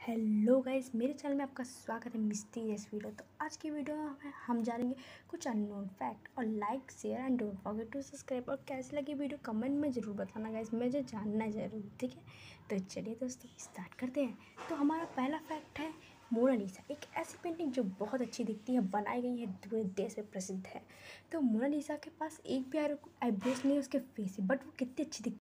Hello guys, मेरे channel में आपका स्वागत है मिस्टीरियस वीडियो। तो आज की वीडियो में हम जानेंगे कुछ अननोन फैक्ट। और like share and don't forget to subscribe. और कैसी लगी वीडियो कमेंट में ज़रूर बताना गाइस, मुझे जानना ज़रूर, ठीक है। तो चलिए दोस्तों स्टार्ट करते हैं। तो हमारा पहला फैक्ट है मोनालिसा, एक ऐसी पेंटिंग जो बहुत अच्छी दिखती है, बनाई गई है, पूरे देश में प्रसिद्ध है। तो मोनालिसा के पास एक भी आईब्रोज नहीं है उसके फेस से, बट वो कितनी अच्छी दिखती